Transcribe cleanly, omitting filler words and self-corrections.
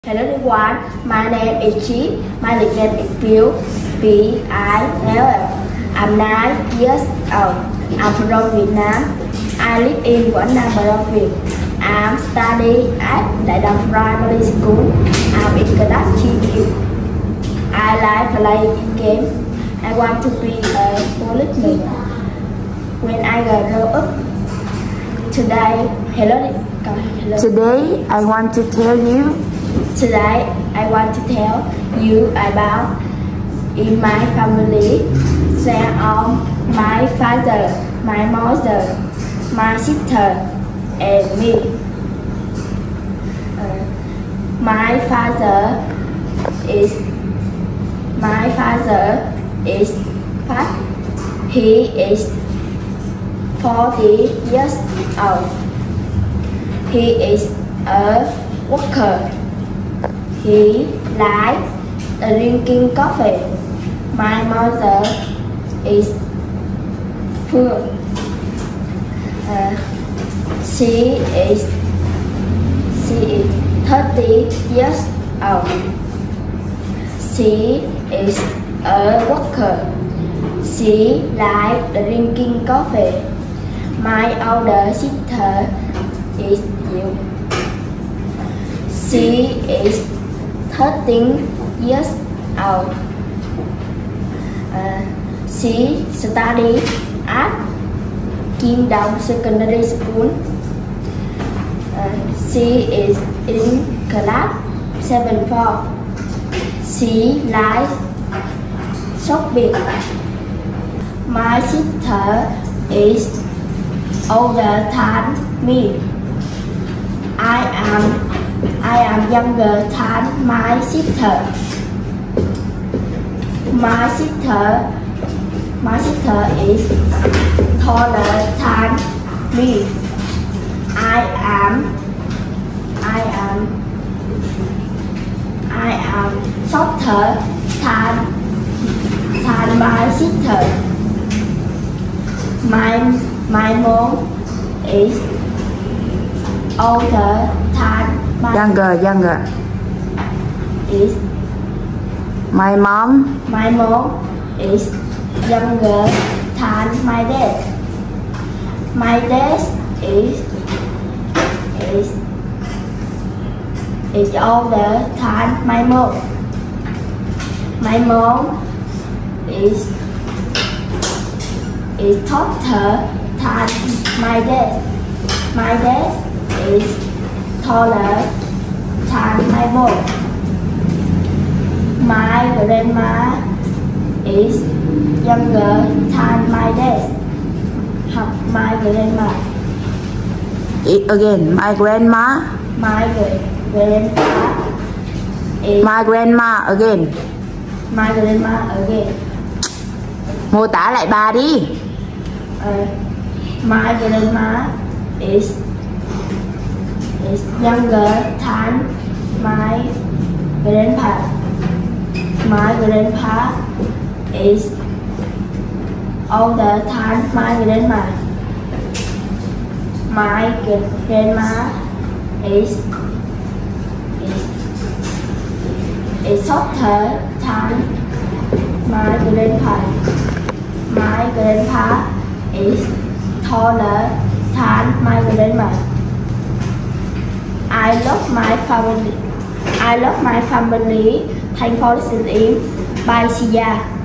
Hello everyone, my name is Chi. My nickname is Bill. B-I-L-L. I'm 9 years old. I'm from Vietnam. I live in Quảng Nam, Brazil. I'm studying at Đại Đồng Primary School. I'm in class 3. I like playing games. I want to be a policeman when I grow up. Today, Today I want to tell you about in my family, share on my father, my mother, my sister, and me. My father is fat. He is 40 years old. He is a worker. He likes drinking coffee. My mother is poor. She is 30 years old. She is a worker. She likes drinking coffee. My older sister is you. She is 13 years old. She studies at Kim Dong Secondary School. She is in class 7-4. She likes shopping. My sister is older than me. I am younger than my sister. My sister is taller than me. I am shorter than my sister. My mom is older than Younger. Is My mom is younger than my dad. My dad is older than my mom. My mom is taller than my dad. My dad is taller than my mom. My grandma is younger than my dad. My grandma. Again, my grandma. My grandma is. My grandma again. My grandma again. Mô tả lại bà đi. My grandma is younger than my grandpa. My grandpa is older than my grandma. My grandma is shorter than my grandpa. My grandpa is taller than my grandma. I love my family. Thanks for listening. Bye, see ya.